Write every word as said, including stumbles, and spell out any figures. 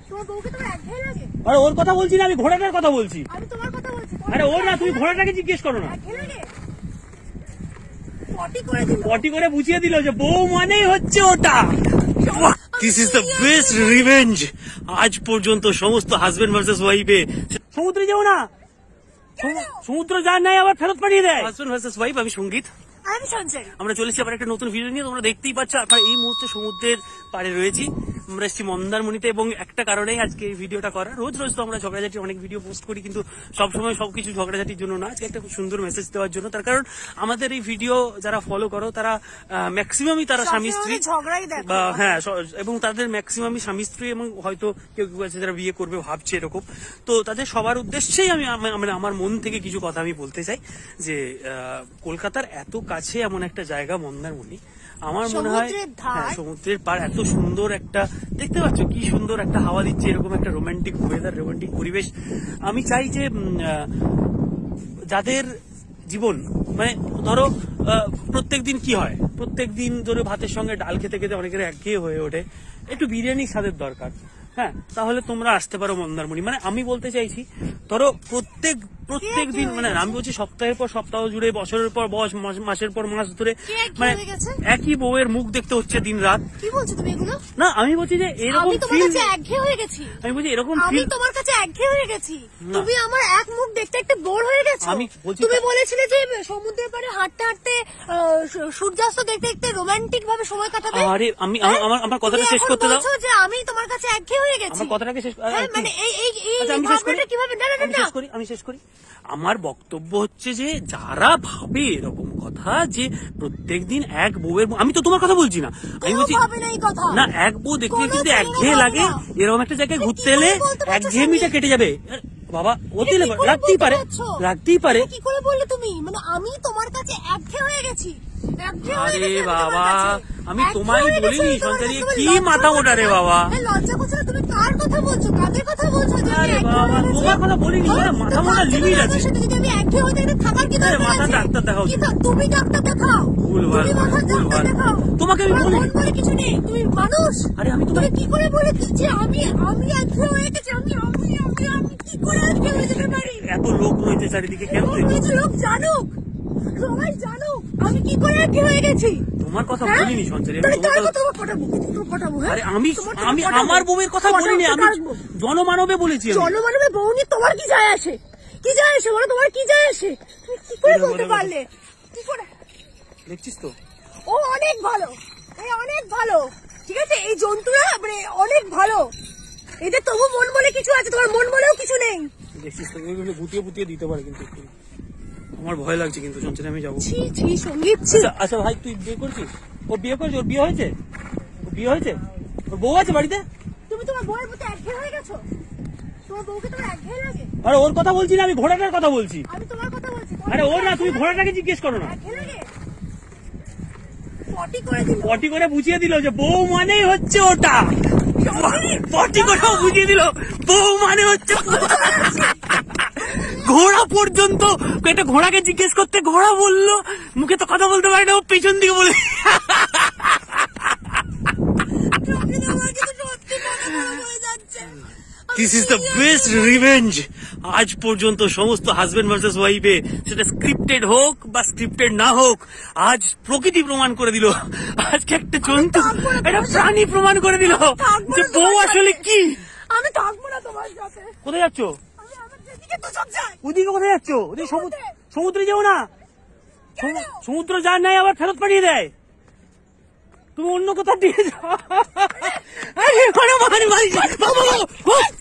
আরে ওর কথা বলছি না, আমি ঘোড়াটার কথা বলছি। আরে ওর না, তুমি ঘোড়াটাকে জিজ্ঞেস করো না। পটি করে বুঝিয়ে দিল যে বউ মানেই হচ্ছে ওটা। This is the best revenge আজ পর্যন্ত সমস্ত হাজবেন্ড ভার্সেস ওয়াইফে। সমুদ্রে যাও না, সমুদ্র যান নাই আবার ফেরত পাঠিয়ে দেয়। হাজবেন্ড ভার্সেস ওয়াইফ, আমি সঙ্গীত, আমরা চলেছি আবার একটা নতুন ভিডিও নিয়ে। তোমরা দেখতেই পাচ্ছ আমরা এই মুহূর্তে সমুদ্রের পাড়ে রয়েছি। আমরা এসেছি মন্দারমণিতে এবং একটা কারণেই আজকে এই ভিডিওটা করা। রোজ রোজ তো আমরা ঝগড়াঝাটি অনেক ভিডিও পোস্ট করি, কিন্তু সবসময় সবকিছু ঝগড়াঝাটির জন্য না, আজকে একটা খুব সুন্দর মেসেজ দেওয়ার জন্য। তার কারণ আমাদের এই ভিডিও যারা ফলো করো তারা ম্যাক্সিমামই তারা স্বামী স্ত্রী, হ্যাঁ, এবং তাদের ম্যাক্সিমামই স্বামী স্ত্রী, এবং হয়তো কেউ কেউ আছে যারা বিয়ে করবে ভাবছে এরকম। তো তাদের সবার উদ্দেশ্যেই আমি মানে আমার মন থেকে কিছু কথা আমি বলতে চাই যে কলকাতার এত কাছে এমন একটা জায়গা মন্দারমণি, আমার মনে হয় সমুদ্রের পাড়, এত সুন্দর একটা, দেখতে পাচ্ছ কি সুন্দর একটা হাওয়া দিচ্ছে, এরকম একটা রোমান্টিক ওয়েদার, রোমান্টিক পরিবেশ। আমি চাই যে যাদের জীবন মানে ধরো প্রত্যেক দিন কি হয়, প্রত্যেক দিন ধরো ভাতের সঙ্গে ডাল খেতে খেতে অনেকের একঘেয়ে হয়ে ওঠে, একটু বিরিয়ানি স্বাদের দরকার, হ্যাঁ, তাহলে তোমরা আসতে পারো মন্দারমণি। মানে আমি বলতে চাইছি ধরো প্রত্যেক প্রত্যেক দিন, মানে আমি বলছি সপ্তাহের পর সপ্তাহ জুড়ে, বছরের পর বছর, মাসের পর মাস ধরে মানে একই বউয়ের মুখ দেখতে হচ্ছে দিন রাত। কি বলছো তুমি এগুলো? না, আমি বলছি যে এরকম ফিল, একঘেয়ে হয়ে গেছি। আমি বলছি এরকম আমি তোমার কাছে একঘেয়ে হয়ে গেছি। তুমি আমার এক মুখ দেখতে একটা বোর হয়ে গেছো। আমি বলছি তুমি বলেছিলে যে সমুদ্রের পাড়ে হাঁটতে হাঁটতে সূর্যাস্ত দেখতে দেখতে রোমান্টিক ভাবে সময় কাটাবে। আরে আমি আমার আমার কথাটা শেষ করতে দাও। বলছো যে আমি তোমার কাছে একঘেয়ে হয়ে গেছি। আমার কথাটাকে শেষ, মানে এই এই এই ভাবনাটা কিভাবে? না না না, শেষ করি, আমি শেষ করি। আমার বক্তব্য হচ্ছে যে যারা ভাবে এরকম কথা যে প্রত্যেকদিন এক বউয়ের, আমি তো তোমার কথা বলছি না, আমি বলছি না, এক বউ দেখতে যদি একঘেয়ে লাগে, এরকম একটা জায়গায় ঘুরতে এলে একঘেয়েমিটা কেটে যাবে। বাবা ওতে রাখতেই পারে, রাখতেই পারে। কি করে বললে তুমি? মানে আমি তোমার কাছে একঘেয়ে হয়ে গেছি। আরে বাবা, আমি তোমায় বলিনি সঞ্চারী, কি মাথা মোটা রে বাবা। লজ্জা করছে না? তুমি কার কথা বলছো, কাদের কথা বলছো? আরে বাবা, তোমার কথা বলিনি, মাথা মোটা লিমিট আছে। যদি আমি একঘেয়ে হয়ে যাই থাকার কি দরকার? মাথা ডাক্তার দেখাও, তুমি ডাক্তার দেখাও। ভুলভাল ভুলভাল, তোমাকে আমি বলি বলে কিছু নেই, তুমি মানুষ। আরে আমি তোমাকে কি করে বলে দিচ্ছি আমি আমি একঘেয়ে হয়ে গেছি? আমি আমি আমি আমি কি করে একঘেয়ে হয়ে যেতে পারি? এত লোক রয়েছে চারিদিকে, কেন লোক জানুক, সবাই জানুক আমি কি করে একঘেয়ে হয়ে গেছি। তোমার কথা বলিনি সঞ্চারী, আরে আমি আমি আমার বউয়ের কথা বলিনি, আমি জনমানবে বলেছি। জনমানবে বউ নিয়ে তোমার কি যায় আসে? কি যায় আসে বলো, তোমার কি যায় আসে? কি করে বলতে পারলে? কি করে? দেখছিস তো ও অনেক ভালো, এই অনেক ভালো, ঠিক আছে, এই জন্তুরা মানে অনেক ভালো। এদের তবু মন বলে কিছু আছে, তোমার মন বলেও কিছু নেই। দেখছিস তো, এগুলো গুটিয়ে বুটিয়ে দিতে পারে, কিন্তু আমার ভয় লাগছে কিন্তু সঞ্চারী, আমি যাবো। ছি ছি সঙ্গীত। আচ্ছা ভাই, তুই বিয়ে করছিস? ও বিয়ে করছে? ওর বিয়ে হয়েছে? ও বিয়ে হয়েছে? ওর বউ আছে বাড়িতে? তুমি তোমার বউয়ের প্রতি একঘেয়ে হয়ে গেছো? তোমার বউকে তোমার একঘেয়ে লাগে? আরে ওর কথা বলছি না, আমি ঘোড়াটার কথা বলছি। আমি তোমার কথা বলছি। আরে ওর না, তুমি ঘোড়াটাকে জিজ্ঞেস করো না। একঘেয়ে লাগে? পটি করে দিল, পটি করে বুঝিয়ে দিল যে বউ মানেই হচ্ছে ওটা। পটি করে বুঝিয়ে দিল বউ মানে হচ্ছে ঘোড়া পর্যন্ত। একটা ঘোড়াকে জিজ্ঞেস করতে ঘোড়া বললো, মুখে তো কথা বলতে পারে না, ও পেছন দিকে বলে। This is the best revenge আজ পর্যন্ত সমস্ত হাজবেন্ড ভার্সেস ওয়াইফে, সেটা স্ক্রিপ্টেড হোক বা স্ক্রিপ্টেড না হোক, আজ প্রকৃতি প্রমাণ করে দিল, আজকে একটা জন্তু, একটা প্রাণী প্রমাণ করে দিল যে বউ আসলে কি। আমি থাকবো না তোমার সাথে। কোথায় যাচ্ছ? ওদিকে কোথায় যাচ্ছ? ওদিকে সমুদ্রে যাও না, সমুদ্র যান নাই আবার ফেরত পাঠিয়ে দেয়। তুমি অন্য কোথাও দিয়ে যাও।